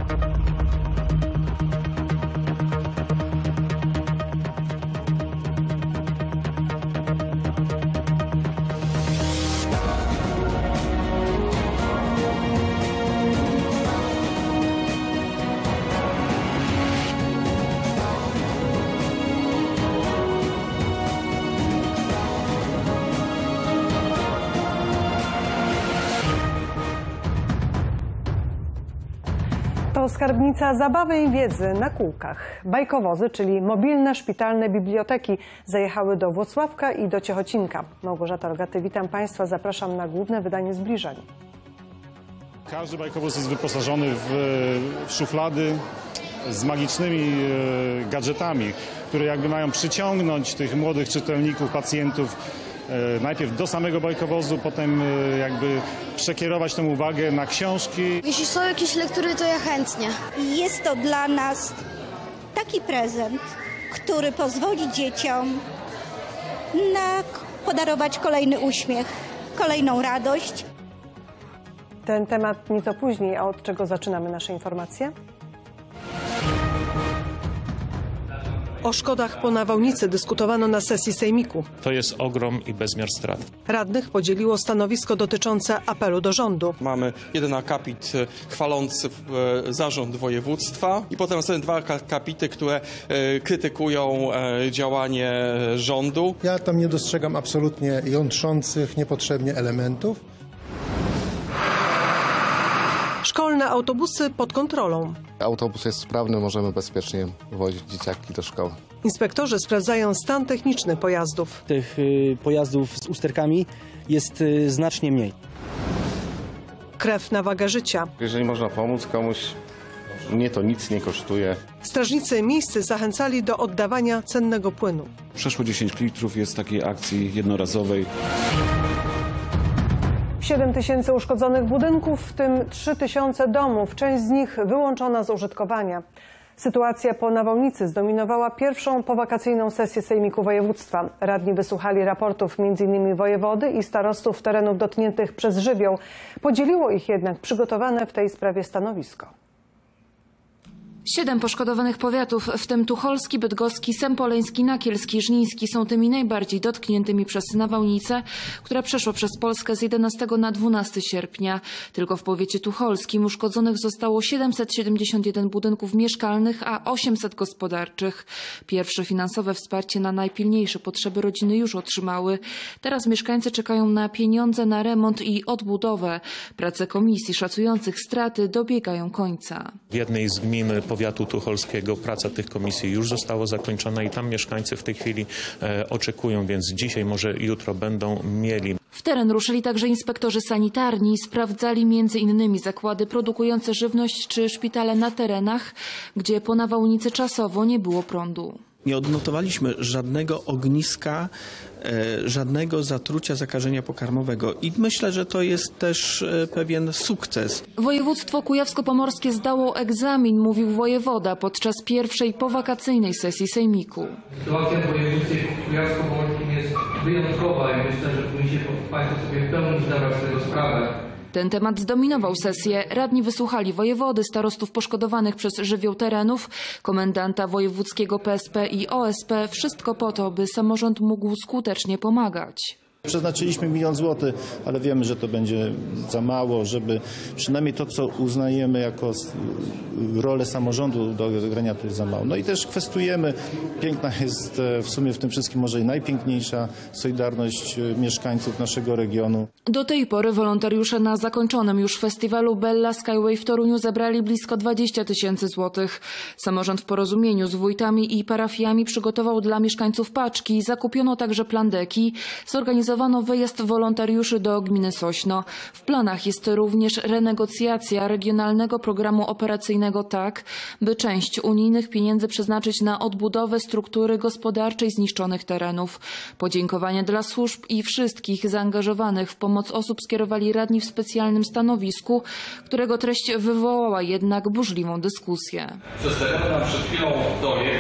To skarbnica zabawy i wiedzy na kółkach. Bajkowozy, czyli mobilne szpitalne biblioteki, zajechały do Włocławka i do Ciechocinka. Małgorzata Rogaty, witam Państwa, zapraszam na główne wydanie Zbliżeń. Każdy bajkowóz jest wyposażony w szuflady z magicznymi gadżetami, które jakby mają przyciągnąć tych młodych czytelników, pacjentów najpierw do samego bajkowozu, potem jakby przekierować tę uwagę na książki. Jeśli są jakieś lektury, to ja chętnie. Jest to dla nas taki prezent, który pozwoli dzieciom podarować kolejny uśmiech, kolejną radość. Ten temat nieco później, a od czego zaczynamy nasze informacje? O szkodach po nawałnicy dyskutowano na sesji sejmiku. To jest ogrom i bezmiar strat. Radnych podzieliło stanowisko dotyczące apelu do rządu. Mamy jeden akapit chwalący zarząd województwa i potem następne dwa akapity, które krytykują działanie rządu. Ja tam nie dostrzegam absolutnie jątrzących niepotrzebnie elementów. Szkolne autobusy pod kontrolą. Autobus jest sprawny, możemy bezpiecznie wozić dzieciaki do szkoły. Inspektorzy sprawdzają stan techniczny pojazdów. Tych pojazdów z usterkami jest znacznie mniej. Krew na wagę życia. Jeżeli można pomóc komuś, mnie to nic nie kosztuje. Strażnicy miejscy zachęcali do oddawania cennego płynu. Przeszło 10 litrów jest takiej akcji jednorazowej. 7 000 uszkodzonych budynków, w tym 3 000 domów. Część z nich wyłączona z użytkowania. Sytuacja po nawałnicy zdominowała pierwszą powakacyjną sesję Sejmiku Województwa. Radni wysłuchali raportów m.in. wojewody i starostów terenów dotkniętych przez żywioł. Podzieliło ich jednak przygotowane w tej sprawie stanowisko. 7 poszkodowanych powiatów, w tym tucholski, bydgoski, sempoleński, nakielski, żniński, są tymi najbardziej dotkniętymi przez nawałnicę, która przeszła przez Polskę z 11 na 12 sierpnia. Tylko w powiecie tucholskim uszkodzonych zostało 771 budynków mieszkalnych, a 800 gospodarczych. Pierwsze finansowe wsparcie na najpilniejsze potrzeby rodziny już otrzymały. Teraz mieszkańcy czekają na pieniądze na remont i odbudowę. Prace komisji szacujących straty dobiegają końca. W jednej z gmin powiatu tucholskiego praca tych komisji już została zakończona i tam mieszkańcy w tej chwili oczekują, więc dzisiaj, może jutro będą mieli. W teren ruszyli także inspektorzy sanitarni, sprawdzali m.in. zakłady produkujące żywność czy szpitale na terenach, gdzie po nawałnicy czasowo nie było prądu. Nie odnotowaliśmy żadnego ogniska, żadnego zatrucia zakażenia pokarmowego i myślę, że to jest też pewien sukces. Województwo kujawsko-pomorskie zdało egzamin, mówił wojewoda podczas pierwszej powakacyjnej sesji sejmiku. Sytuacja w województwie kujawsko-pomorskim jest wyjątkowa i myślę, że powinniście Państwo sobie w pełni zdawać z tego sprawę. Ten temat zdominował sesję. Radni wysłuchali wojewody, starostów poszkodowanych przez żywioł terenów, komendanta wojewódzkiego PSP i OSP. Wszystko po to, by samorząd mógł skutecznie pomagać. Przeznaczyliśmy 1 000 000 złotych, ale wiemy, że to będzie za mało, żeby przynajmniej to, co uznajemy jako rolę samorządu do odegrania, to jest za mało. No i też kwestionujemy, piękna jest w sumie w tym wszystkim może i najpiękniejsza solidarność mieszkańców naszego regionu. Do tej pory wolontariusze na zakończonym już festiwalu Bella Skyway w Toruniu zebrali blisko 20 000 złotych. Samorząd w porozumieniu z wójtami i parafiami przygotował dla mieszkańców paczki, zakupiono także plandeki, zorganizowano wyjazd wolontariuszy do gminy Sośno. W planach jest również renegocjacja regionalnego programu operacyjnego tak, by część unijnych pieniędzy przeznaczyć na odbudowę struktury gospodarczej zniszczonych terenów. Podziękowania dla służb i wszystkich zaangażowanych w pomoc osób skierowali radni w specjalnym stanowisku, którego treść wywołała jednak burzliwą dyskusję. Przedstawiono nam przed chwilą projekt,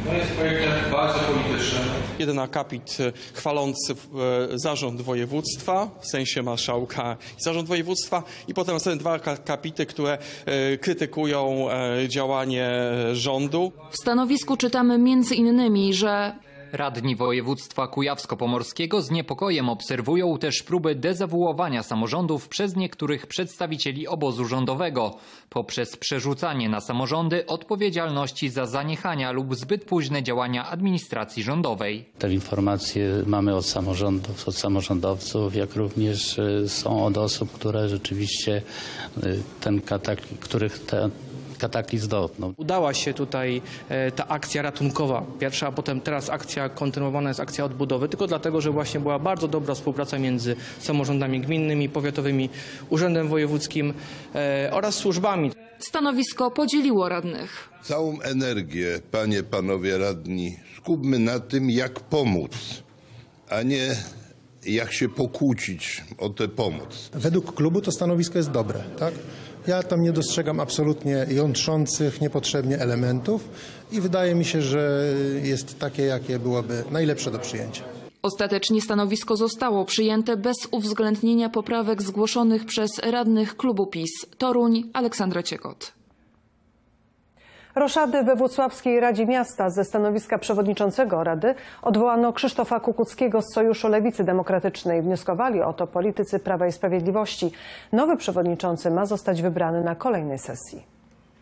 No jest projektem bardzo politycznym. Jeden akapit chwalący zarząd województwa, w sensie marszałka i zarząd województwa, i potem następne dwa akapity, które krytykują działanie rządu. W stanowisku czytamy między innymi, że radni województwa kujawsko-pomorskiego z niepokojem obserwują też próby dezawuowania samorządów przez niektórych przedstawicieli obozu rządowego poprzez przerzucanie na samorządy odpowiedzialności za zaniechania lub zbyt późne działania administracji rządowej. Te informacje mamy od samorządów, od samorządowców, jak również są od osób, które rzeczywiście których kataklizm dotknął. Udała się tutaj ta akcja ratunkowa pierwsza, a potem teraz akcja kontynuowana jest akcja odbudowy, tylko dlatego, że właśnie była bardzo dobra współpraca między samorządami gminnymi, powiatowymi, urzędem wojewódzkim oraz służbami. Stanowisko podzieliło radnych. Całą energię, panie, panowie radni, skupmy na tym, jak pomóc, a nie jak się pokłócić o tę pomoc. Według klubu to stanowisko jest dobre, tak? Ja tam nie dostrzegam absolutnie jątrzących niepotrzebnie elementów i wydaje mi się, że jest takie, jakie byłoby najlepsze do przyjęcia. Ostatecznie stanowisko zostało przyjęte bez uwzględnienia poprawek zgłoszonych przez radnych klubu PiS. Toruń, Aleksandra Ciekot. Roszady we Włocławskiej Radzie Miasta. Ze stanowiska przewodniczącego Rady odwołano Krzysztofa Kukuckiego z Sojuszu Lewicy Demokratycznej. Wnioskowali o to politycy Prawa i Sprawiedliwości. Nowy przewodniczący ma zostać wybrany na kolejnej sesji.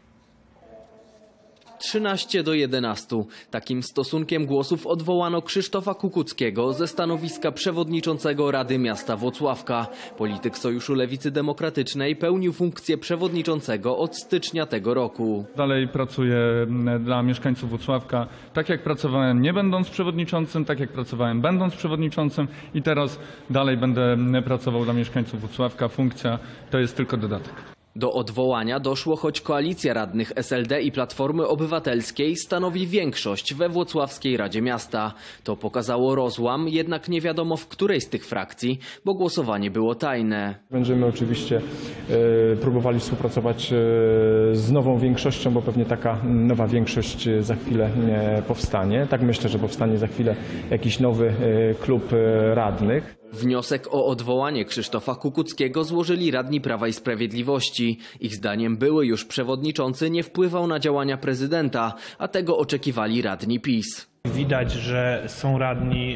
13-11. Takim stosunkiem głosów odwołano Krzysztofa Kukuckiego ze stanowiska przewodniczącego Rady Miasta Włocławka. Polityk Sojuszu Lewicy Demokratycznej pełnił funkcję przewodniczącego od stycznia tego roku. Dalej pracuję dla mieszkańców Włocławka, tak jak pracowałem nie będąc przewodniczącym, tak jak pracowałem będąc przewodniczącym i teraz dalej będę pracował dla mieszkańców Włocławka. Funkcja to jest tylko dodatek. Do odwołania doszło, choć koalicja radnych SLD i Platformy Obywatelskiej stanowi większość we Włocławskiej Radzie Miasta. To pokazało rozłam, jednak nie wiadomo w której z tych frakcji, bo głosowanie było tajne. Będziemy oczywiście próbowali współpracować z nową większością, bo pewnie taka nowa większość za chwilę powstanie. Tak myślę, że powstanie za chwilę jakiś nowy klub radnych. Wniosek o odwołanie Krzysztofa Kukuckiego złożyli radni Prawa i Sprawiedliwości. Ich zdaniem były już przewodniczący nie wpływał na działania prezydenta, a tego oczekiwali radni PiS. Widać, że są radni,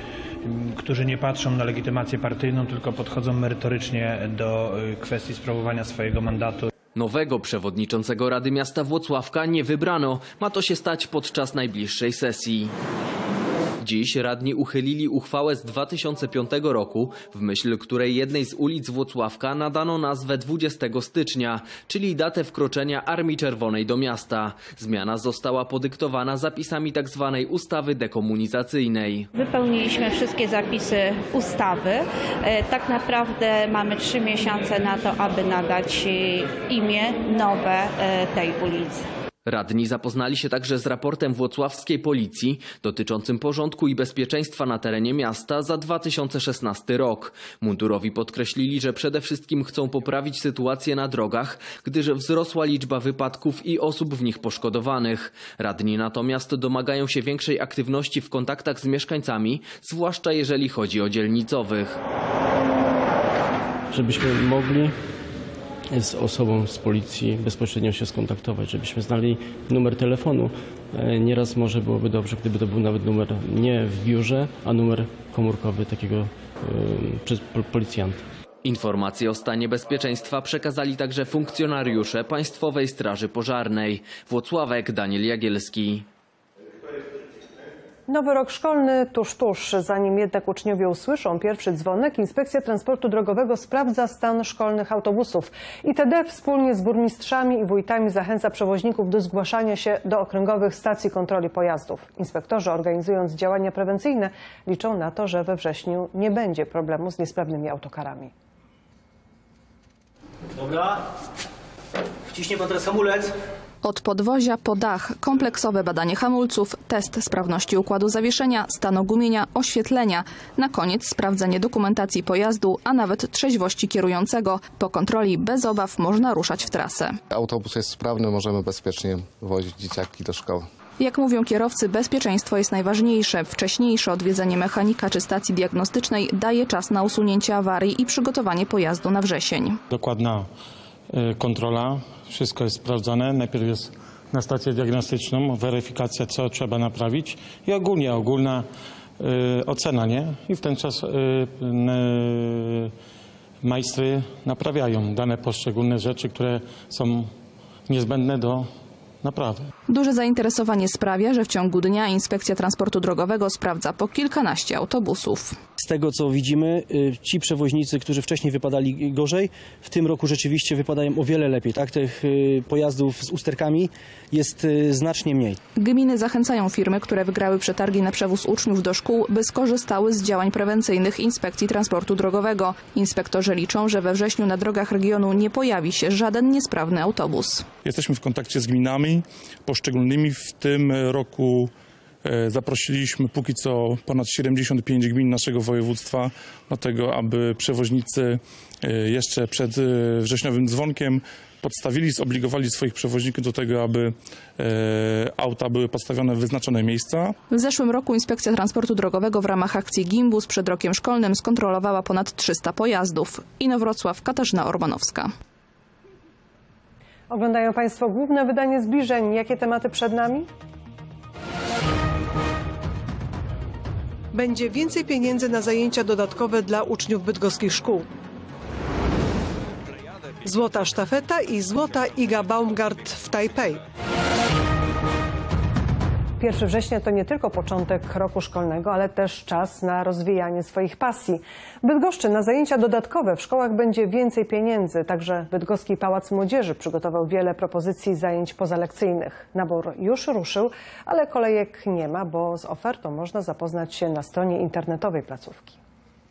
którzy nie patrzą na legitymację partyjną, tylko podchodzą merytorycznie do kwestii sprawowania swojego mandatu. Nowego przewodniczącego Rady Miasta Włocławka nie wybrano. Ma to się stać podczas najbliższej sesji. Dziś radni uchylili uchwałę z 2005 roku, w myśl której jednej z ulic Włocławka nadano nazwę 20 stycznia, czyli datę wkroczenia Armii Czerwonej do miasta. Zmiana została podyktowana zapisami tzw. ustawy dekomunizacyjnej. Wypełniliśmy wszystkie zapisy ustawy. Tak naprawdę mamy 3 miesiące na to, aby nadać imię nowe tej ulicy. Radni zapoznali się także z raportem włocławskiej policji dotyczącym porządku i bezpieczeństwa na terenie miasta za 2016 rok. Mundurowi podkreślili, że przede wszystkim chcą poprawić sytuację na drogach, gdyż wzrosła liczba wypadków i osób w nich poszkodowanych. Radni natomiast domagają się większej aktywności w kontaktach z mieszkańcami, zwłaszcza jeżeli chodzi o dzielnicowych. Żebyśmy mogli z osobą z policji bezpośrednio się skontaktować, żebyśmy znali numer telefonu. Nieraz może byłoby dobrze, gdyby to był nawet numer nie w biurze, a numer komórkowy takiego policjanta. Informacje o stanie bezpieczeństwa przekazali także funkcjonariusze Państwowej Straży Pożarnej. Włocławek, Daniel Jagielski. Nowy rok szkolny tuż. Zanim jednak uczniowie usłyszą pierwszy dzwonek, Inspekcja Transportu Drogowego sprawdza stan szkolnych autobusów. ITD wspólnie z burmistrzami i wójtami zachęca przewoźników do zgłaszania się do okręgowych stacji kontroli pojazdów. Inspektorzy, organizując działania prewencyjne, liczą na to, że we wrześniu nie będzie problemu z niesprawnymi autokarami. Dobra, wciśnie pan teraz hamulec. Od podwozia po dach, kompleksowe badanie hamulców, test sprawności układu zawieszenia, stanu gumienia, oświetlenia. Na koniec sprawdzenie dokumentacji pojazdu, a nawet trzeźwości kierującego. Po kontroli bez obaw można ruszać w trasę. Autobus jest sprawny, możemy bezpiecznie wozić dzieciaki do szkoły. Jak mówią kierowcy, bezpieczeństwo jest najważniejsze. Wcześniejsze odwiedzenie mechanika czy stacji diagnostycznej daje czas na usunięcie awarii i przygotowanie pojazdu na wrzesień. Dokładna kontrola, wszystko jest sprawdzone. Najpierw jest na stację diagnostyczną, weryfikacja, co trzeba naprawić i ogólna ocena, nie? I w ten czas majstry naprawiają dane poszczególne rzeczy, które są niezbędne do naprawy. Duże zainteresowanie sprawia, że w ciągu dnia Inspekcja Transportu Drogowego sprawdza po kilkanaście autobusów. Z tego co widzimy, ci przewoźnicy, którzy wcześniej wypadali gorzej, w tym roku rzeczywiście wypadają o wiele lepiej. Tak? Tych pojazdów z usterkami jest znacznie mniej. Gminy zachęcają firmy, które wygrały przetargi na przewóz uczniów do szkół, by skorzystały z działań prewencyjnych Inspekcji Transportu Drogowego. Inspektorzy liczą, że we wrześniu na drogach regionu nie pojawi się żaden niesprawny autobus. Jesteśmy w kontakcie z gminami poszczególnymi. W tym roku zaprosiliśmy póki co ponad 75 gmin naszego województwa do tego, aby przewoźnicy jeszcze przed wrześniowym dzwonkiem zobligowali swoich przewoźników do tego, aby auta były postawione w wyznaczone miejsca. W zeszłym roku Inspekcja Transportu Drogowego w ramach akcji Gimbus przed rokiem szkolnym skontrolowała ponad 300 pojazdów. Inowrocław, Katarzyna Orbanowska. Oglądają Państwo główne wydanie Zbliżeń. Jakie tematy przed nami? Będzie więcej pieniędzy na zajęcia dodatkowe dla uczniów bydgoskich szkół. Złota sztafeta i złota Iga Baumgart w Tajpej. 1 września to nie tylko początek roku szkolnego, ale też czas na rozwijanie swoich pasji. W Bydgoszczy na zajęcia dodatkowe w szkołach będzie więcej pieniędzy. Także Bydgoski Pałac Młodzieży przygotował wiele propozycji zajęć pozalekcyjnych. Nabór już ruszył, ale kolejek nie ma, bo z ofertą można zapoznać się na stronie internetowej placówki.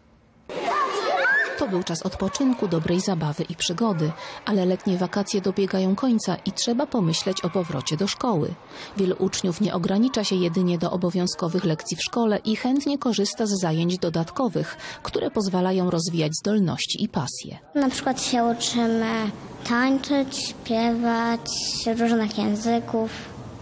To był czas odpoczynku, dobrej zabawy i przygody, ale letnie wakacje dobiegają końca i trzeba pomyśleć o powrocie do szkoły. Wielu uczniów nie ogranicza się jedynie do obowiązkowych lekcji w szkole i chętnie korzysta z zajęć dodatkowych, które pozwalają rozwijać zdolności i pasje. Na przykład się uczymy tańczyć, śpiewać, różnych języków.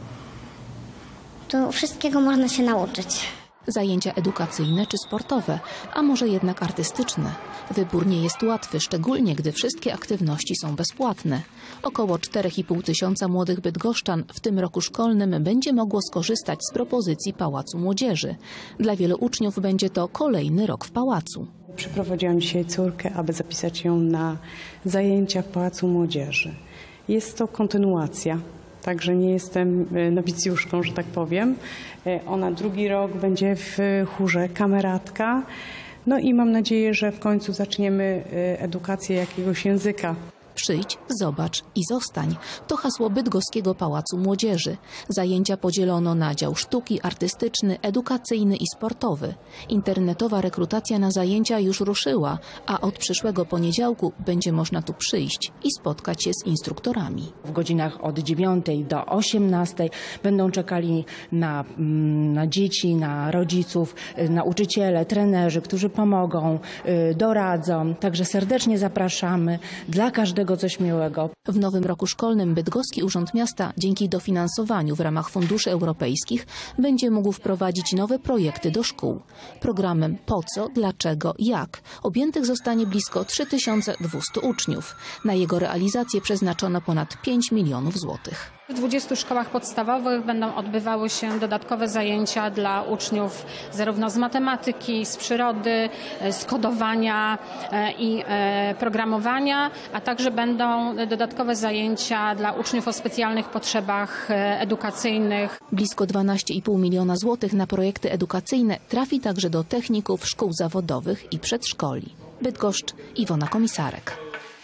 Tu wszystkiego można się nauczyć. Zajęcia edukacyjne czy sportowe, a może jednak artystyczne. Wybór nie jest łatwy, szczególnie gdy wszystkie aktywności są bezpłatne. Około 4,5 tysiąca młodych bydgoszczan w tym roku szkolnym będzie mogło skorzystać z propozycji Pałacu Młodzieży. Dla wielu uczniów będzie to kolejny rok w pałacu. Przyprowadziłam dzisiaj córkę, aby zapisać ją na zajęcia w Pałacu Młodzieży. Jest to kontynuacja. Także nie jestem nowicjuszką, że tak powiem. Ona drugi rok będzie w chórze kameratka. No i mam nadzieję, że w końcu zaczniemy edukację jakiegoś języka. Przyjdź, zobacz i zostań. To hasło Bydgoskiego Pałacu Młodzieży. Zajęcia podzielono na dział sztuki, artystyczny, edukacyjny i sportowy. Internetowa rekrutacja na zajęcia już ruszyła, a od przyszłego poniedziałku będzie można tu przyjść i spotkać się z instruktorami. W godzinach od 9 do 18 będą czekali na dzieci, na rodziców, nauczyciele, trenerzy, którzy pomogą, doradzą. Także serdecznie zapraszamy. Dla każdego coś miłego. W nowym roku szkolnym Bydgoski Urząd Miasta dzięki dofinansowaniu w ramach funduszy europejskich będzie mógł wprowadzić nowe projekty do szkół. Programem Po co, dlaczego, jak objętych zostanie blisko 3200 uczniów. Na jego realizację przeznaczono ponad 5 milionów złotych. W 20 szkołach podstawowych będą odbywały się dodatkowe zajęcia dla uczniów zarówno z matematyki, z przyrody, z kodowania i programowania, a także będą dodatkowe zajęcia dla uczniów o specjalnych potrzebach edukacyjnych. Blisko 12,5 miliona złotych na projekty edukacyjne trafi także do techników, szkół zawodowych i przedszkoli. Bydgoszcz, Iwona Komisarek.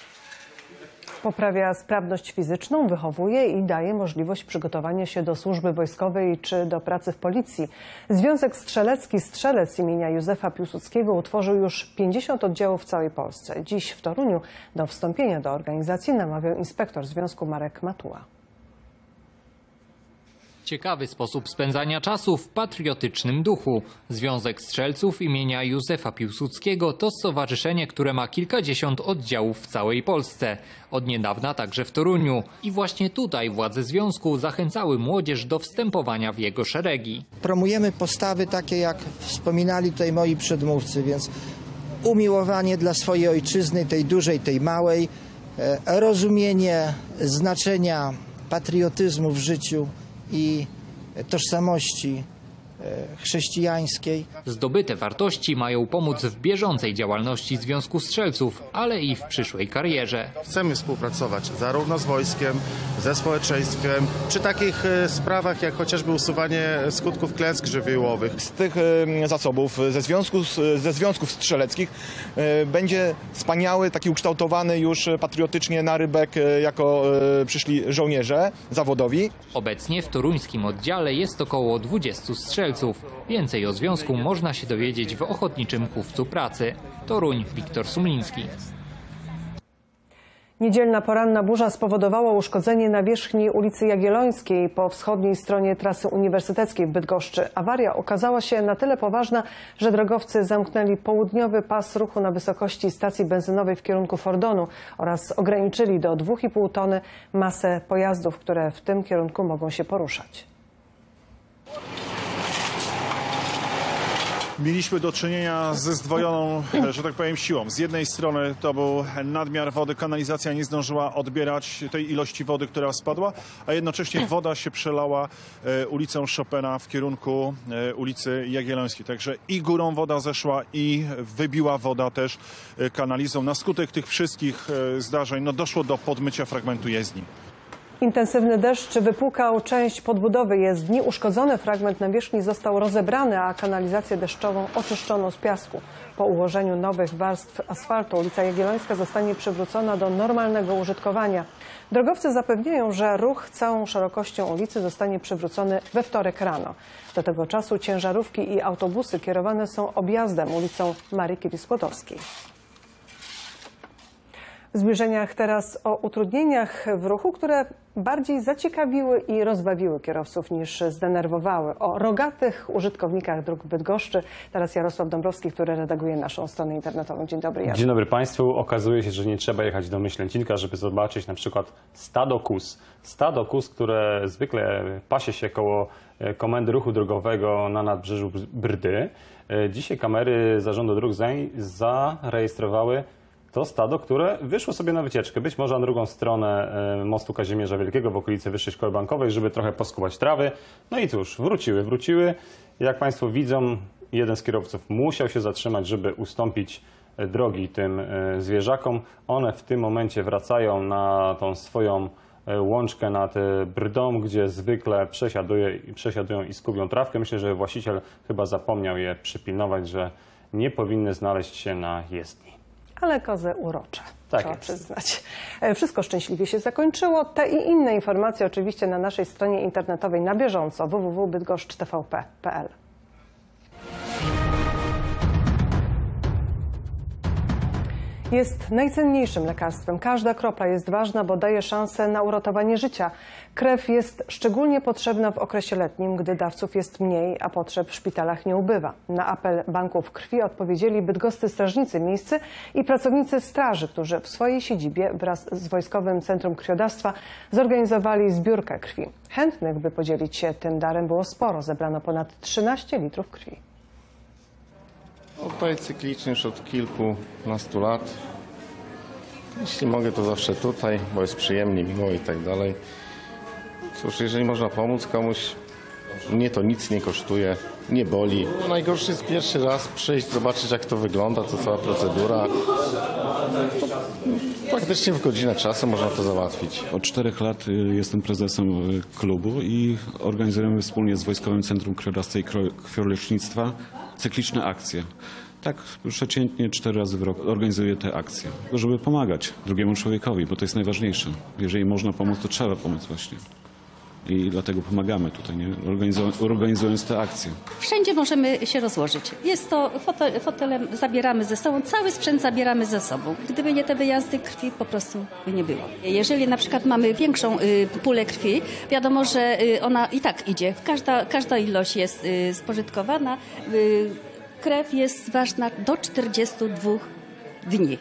Poprawia sprawność fizyczną, wychowuje i daje możliwość przygotowania się do służby wojskowej czy do pracy w policji. Związek Strzelecki Strzelec imienia Józefa Piłsudskiego utworzył już 50 oddziałów w całej Polsce. Dziś w Toruniu do wstąpienia do organizacji namawiał inspektor związku Marek Matuła. Ciekawy sposób spędzania czasu w patriotycznym duchu. Związek Strzelców imienia Józefa Piłsudskiego to stowarzyszenie, które ma kilkadziesiąt oddziałów w całej Polsce. Od niedawna także w Toruniu. I właśnie tutaj władze związku zachęcały młodzież do wstępowania w jego szeregi. Promujemy postawy takie, jak wspominali tutaj moi przedmówcy, więc umiłowanie dla swojej ojczyzny, tej dużej, tej małej, rozumienie znaczenia patriotyzmu w życiu i tożsamości chrześcijańskiej. Zdobyte wartości mają pomóc w bieżącej działalności Związku Strzelców, ale i w przyszłej karierze. Chcemy współpracować zarówno z wojskiem, ze społeczeństwem, przy takich sprawach jak chociażby usuwanie skutków klęsk żywiołowych. Z tych zasobów, ze związków strzeleckich będzie wspaniały, taki ukształtowany już patriotycznie narybek jako przyszli żołnierze zawodowi. Obecnie w toruńskim oddziale jest około 20 strzelców. Więcej o związku można się dowiedzieć w Ochotniczym Chówcu Pracy. Toruń, Wiktor Sumliński. Niedzielna poranna burza spowodowała uszkodzenie nawierzchni ulicy Jagiellońskiej po wschodniej stronie trasy uniwersyteckiej w Bydgoszczy. Awaria okazała się na tyle poważna, że drogowcy zamknęli południowy pas ruchu na wysokości stacji benzynowej w kierunku Fordonu oraz ograniczyli do 2,5 tony masę pojazdów, które w tym kierunku mogą się poruszać. Mieliśmy do czynienia ze zdwojoną, że tak powiem, siłą. Z jednej strony to był nadmiar wody, kanalizacja nie zdążyła odbierać tej ilości wody, która spadła, a jednocześnie woda się przelała ulicą Chopina w kierunku ulicy Jagiellońskiej. Także i górą woda zeszła i wybiła woda też kanalizą. Na skutek tych wszystkich zdarzeń doszło do podmycia fragmentu jezdni. Intensywny deszcz wypłukał część podbudowy jezdni. Uszkodzony fragment nawierzchni został rozebrany, a kanalizację deszczową oczyszczono z piasku. Po ułożeniu nowych warstw asfaltu ulica Jagiellońska zostanie przywrócona do normalnego użytkowania. Drogowcy zapewniają, że ruch całą szerokością ulicy zostanie przywrócony we wtorek rano. Do tego czasu ciężarówki i autobusy kierowane są objazdem ulicą Marii Curie-Skłodowskiej. W zbliżeniach teraz o utrudnieniach w ruchu, które bardziej zaciekawiły i rozbawiły kierowców niż zdenerwowały. O rogatych użytkownikach dróg w Bydgoszczy. Teraz Jarosław Dąbrowski, który redaguje naszą stronę internetową. Dzień dobry, Jarosław. Dzień dobry Państwu. Okazuje się, że nie trzeba jechać do Myślęcinka, żeby zobaczyć na przykład stado kóz. Stado kóz, które zwykle pasie się koło Komendy Ruchu Drogowego na nadbrzeżu Brdy. Dzisiaj kamery Zarządu Dróg zarejestrowały to stado, które wyszło sobie na wycieczkę, być może na drugą stronę mostu Kazimierza Wielkiego w okolicy Wyższej Szkoły Bankowej, żeby trochę poskubać trawy. No i cóż, wróciły. Jak Państwo widzą, jeden z kierowców musiał się zatrzymać, żeby ustąpić drogi tym zwierzakom. One w tym momencie wracają na tą swoją łączkę nad Brdą, gdzie zwykle przesiadują i skubią trawkę. Myślę, że właściciel chyba zapomniał je przypilnować, że nie powinny znaleźć się na jezdni. Ale kozy urocze, tak trzeba jest przyznać. Wszystko szczęśliwie się zakończyło. Te i inne informacje oczywiście na naszej stronie internetowej na bieżąco www.bydgoszcztvp.pl. Jest najcenniejszym lekarstwem. Każda kropla jest ważna, bo daje szansę na uratowanie życia. Krew jest szczególnie potrzebna w okresie letnim, gdy dawców jest mniej, a potrzeb w szpitalach nie ubywa. Na apel banków krwi odpowiedzieli bydgoscy strażnicy miejscy i pracownicy straży, którzy w swojej siedzibie wraz z Wojskowym Centrum Krwiodawstwa zorganizowali zbiórkę krwi. Chętnych, by podzielić się tym darem, było sporo. Zebrano ponad 13 litrów krwi. Oddaję cyklicznie już od kilkunastu lat. Jeśli mogę, to zawsze tutaj, bo jest przyjemnie, miło i tak dalej. Cóż, jeżeli można pomóc komuś, mnie to nic nie kosztuje, nie boli. Najgorszy jest pierwszy raz przyjść, zobaczyć jak to wygląda, to cała procedura. Praktycznie w godzinę czasu można to załatwić. Od 4 lat jestem prezesem klubu i organizujemy wspólnie z Wojskowym Centrum Krwiodawstwa i Krwiolecznictwa cykliczne akcje. Tak przeciętnie 4 razy w roku organizuję te akcje, żeby pomagać drugiemu człowiekowi, bo to jest najważniejsze. Jeżeli można pomóc, to trzeba pomóc właśnie. I dlatego pomagamy tutaj, nie? Organizując te akcje. Wszędzie możemy się rozłożyć. Jest to, fotele zabieramy ze sobą, cały sprzęt zabieramy ze sobą. Gdyby nie te wyjazdy, krwi po prostu by nie było. Jeżeli na przykład mamy większą pulę krwi, wiadomo, że ona i tak idzie. Każda ilość jest spożytkowana. Krew jest ważna do 42 dni.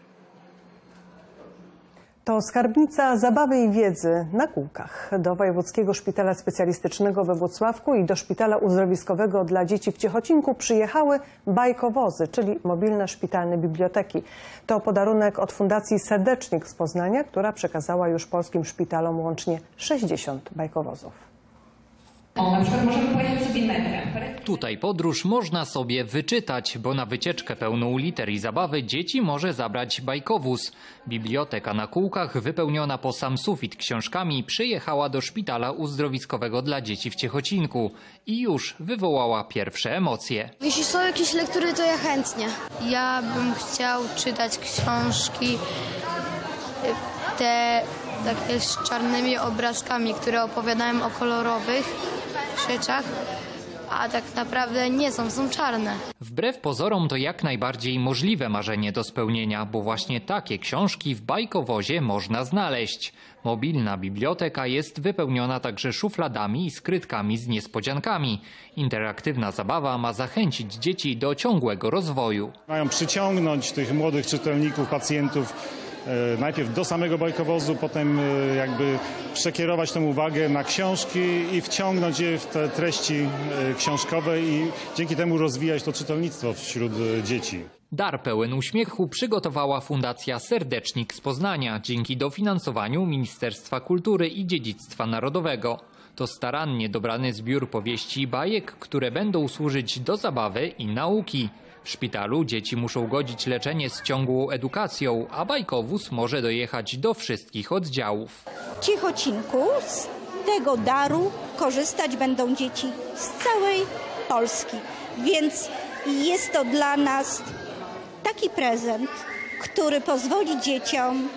To skarbnica zabawy i wiedzy na kółkach. Do Wojewódzkiego Szpitala Specjalistycznego we Włocławku i do Szpitala Uzdrowiskowego dla Dzieci w Ciechocinku przyjechały bajkowozy, czyli mobilne szpitalne biblioteki. To podarunek od Fundacji Serdecznik z Poznania, która przekazała już polskim szpitalom łącznie 60 bajkowozów. Na przykład możemy pojechać sobie metrem. Tutaj podróż można sobie wyczytać, bo na wycieczkę pełną liter i zabawy dzieci może zabrać bajkowóz. Biblioteka na kółkach, wypełniona po sam sufit książkami, przyjechała do Szpitala Uzdrowiskowego dla Dzieci w Ciechocinku i już wywołała pierwsze emocje. Jeśli są jakieś lektury, to ja chętnie. Ja bym chciał czytać książki te takie z czarnymi obrazkami, które opowiadają o kolorowych rzeczach, a tak naprawdę nie są czarne. Wbrew pozorom to jak najbardziej możliwe marzenie do spełnienia, bo właśnie takie książki w bajkowozie można znaleźć. Mobilna biblioteka jest wypełniona także szufladami i skrytkami z niespodziankami. Interaktywna zabawa ma zachęcić dzieci do ciągłego rozwoju. Mają przyciągnąć tych młodych czytelników, pacjentów najpierw do samego bajkowozu, potem jakby przekierować tę uwagę na książki i wciągnąć je w te treści książkowe i dzięki temu rozwijać to czytelnictwo wśród dzieci. Dar pełen uśmiechu przygotowała Fundacja Serdecznik z Poznania dzięki dofinansowaniu Ministerstwa Kultury i Dziedzictwa Narodowego. To starannie dobrany zbiór powieści i bajek, które będą służyć do zabawy i nauki. W szpitalu dzieci muszą godzić leczenie z ciągłą edukacją, a bajkowóz może dojechać do wszystkich oddziałów. W Ciechocinku z tego daru korzystać będą dzieci z całej Polski, więc jest to dla nas taki prezent, który pozwoli dzieciom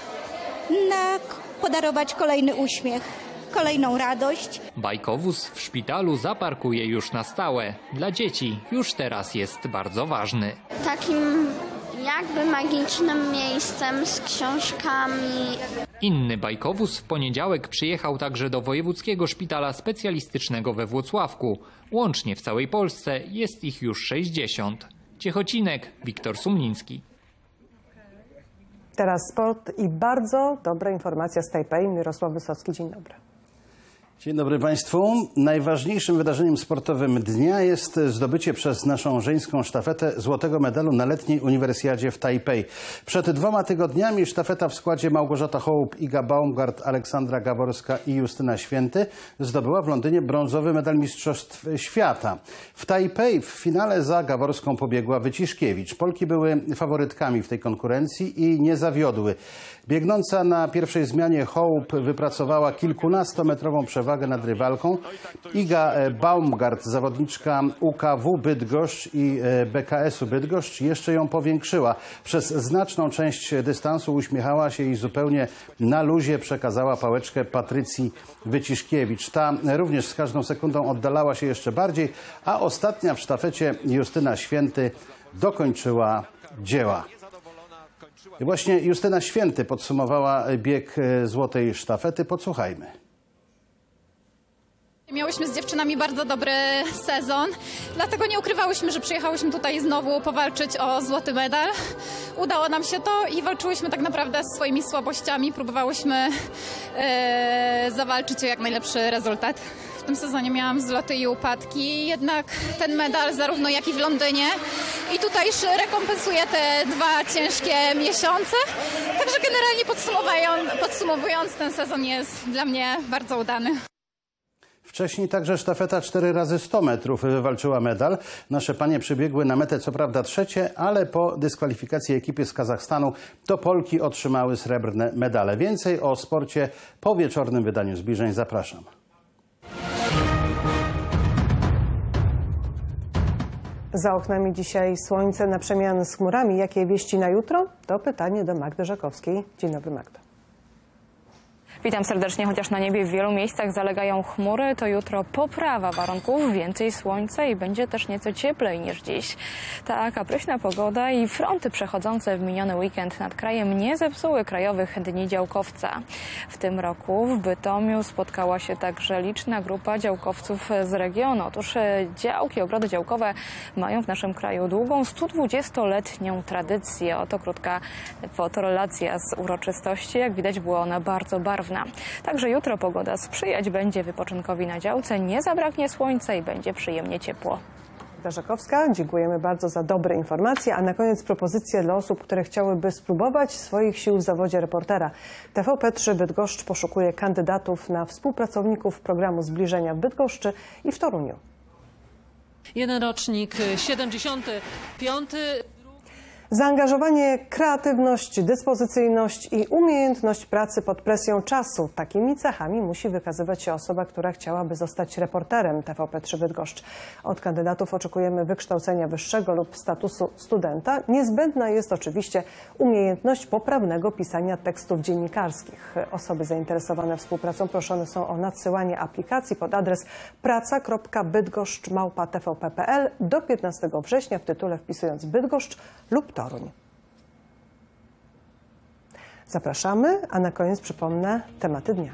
podarować kolejny uśmiech, kolejną radość. Bajkowóz w szpitalu zaparkuje już na stałe. Dla dzieci już teraz jest bardzo ważny. Takim jakby magicznym miejscem z książkami. Inny bajkowóz w poniedziałek przyjechał także do Wojewódzkiego Szpitala Specjalistycznego we Włocławku. Łącznie w całej Polsce jest ich już 60. Ciechocinek, Wiktor Sumliński. Teraz sport i bardzo dobra informacja z Tajpej. Mirosław Wysocki, dzień dobry. Dzień dobry Państwu. Najważniejszym wydarzeniem sportowym dnia jest zdobycie przez naszą żeńską sztafetę złotego medalu na letniej uniwersjadzie w Tajpej. Przed 2 tygodniami sztafeta w składzie Małgorzata Hołup, Iga Baumgart, Aleksandra Gaborska i Justyna Święty zdobyła w Londynie brązowy medal Mistrzostw Świata. W Tajpej w finale za Gaborską pobiegła Wyciszkiewicz. Polki były faworytkami w tej konkurencji i nie zawiodły. Biegnąca na pierwszej zmianie Hołup wypracowała kilkunastometrową przewagę nad rywalką. Iga Baumgart, zawodniczka UKW Bydgoszcz i BKS-u Bydgoszcz, jeszcze ją powiększyła. Przez znaczną część dystansu uśmiechała się i zupełnie na luzie przekazała pałeczkę Patrycji Wyciszkiewicz. Ta również z każdą sekundą oddalała się jeszcze bardziej, a ostatnia w sztafecie Justyna Święty dokończyła dzieła. I właśnie Justyna Święty podsumowała bieg złotej sztafety. Podsłuchajmy. Miałyśmy z dziewczynami bardzo dobry sezon, dlatego nie ukrywałyśmy, że przyjechałyśmy tutaj znowu powalczyć o złoty medal. Udało nam się to i walczyłyśmy tak naprawdę ze swoimi słabościami. Próbowałyśmy zawalczyć o jak najlepszy rezultat. W tym sezonie miałam zloty i upadki, jednak ten medal zarówno jak i w Londynie i tutaj rekompensuje te 2 ciężkie miesiące. Także generalnie podsumowując, ten sezon jest dla mnie bardzo udany. Wcześniej także sztafeta 4x100 metrów wywalczyła medal. Nasze panie przybiegły na metę co prawda trzecie, ale po dyskwalifikacji ekipy z Kazachstanu to Polki otrzymały srebrne medale. Więcej o sporcie po wieczornym wydaniu Zbliżeń. Zapraszam. Za oknami dzisiaj słońce na przemian z chmurami. Jakie wieści na jutro? To pytanie do Magdy Żakowskiej. Dzień dobry, Magda. Witam serdecznie, chociaż na niebie w wielu miejscach zalegają chmury, to jutro poprawa warunków, więcej słońca i będzie też nieco cieplej niż dziś. Ta kapryśna pogoda i fronty przechodzące w miniony weekend nad krajem nie zepsuły krajowych dni działkowca. W tym roku w Bytomiu spotkała się także liczna grupa działkowców z regionu. Otóż działki, ogrody działkowe mają w naszym kraju długą 120-letnią tradycję. Oto krótka fotorelacja z uroczystości. Jak widać, była ona bardzo barwna. Także jutro pogoda sprzyjać będzie wypoczynkowi na działce, nie zabraknie słońca i będzie przyjemnie ciepło. Żakowska, dziękujemy bardzo za dobre informacje, a na koniec propozycja dla osób, które chciałyby spróbować swoich sił w zawodzie reportera. TVP3 Bydgoszcz poszukuje kandydatów na współpracowników programu Zbliżenia w Bydgoszczy i w Toruniu. Jeden rocznik, 75. Zaangażowanie, kreatywność, dyspozycyjność i umiejętność pracy pod presją czasu. Takimi cechami musi wykazywać się osoba, która chciałaby zostać reporterem TVP3 Bydgoszcz. Od kandydatów oczekujemy wykształcenia wyższego lub statusu studenta. Niezbędna jest oczywiście umiejętność poprawnego pisania tekstów dziennikarskich. Osoby zainteresowane współpracą proszone są o nadsyłanie aplikacji pod adres praca.bydgoszcz@tvp.pl do 15 września w tytule wpisując Bydgoszcz lub Toruń. Zapraszamy, a na koniec przypomnę tematy dnia.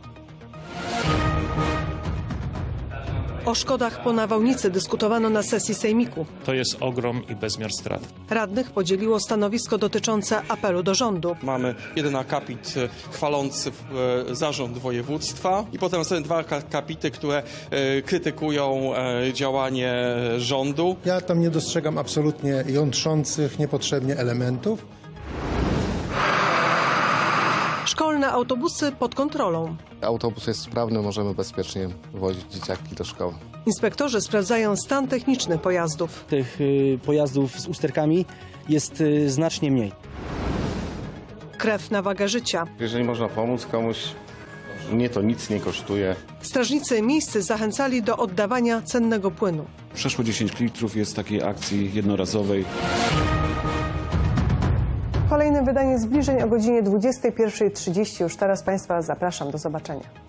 O szkodach po nawałnicy dyskutowano na sesji Sejmiku. To jest ogrom i bezmiar strat. Radnych podzieliło stanowisko dotyczące apelu do rządu. Mamy jeden akapit chwalący zarząd województwa i potem są dwa akapity, które krytykują działanie rządu. Ja tam nie dostrzegam absolutnie jątrzących niepotrzebnie elementów. Szkolne autobusy pod kontrolą. Autobus jest sprawny, możemy bezpiecznie wozić dzieciaki do szkoły. Inspektorzy sprawdzają stan techniczny pojazdów. Tych pojazdów z usterkami jest znacznie mniej. Krew na wagę życia. Jeżeli można pomóc komuś, mnie to nic nie kosztuje. Strażnicy miejscy zachęcali do oddawania cennego płynu. Przeszło 10 litrów jest takiej akcji jednorazowej. Kolejne wydanie Zbliżeń o godzinie 21:30. Już teraz Państwa zapraszam. Do zobaczenia.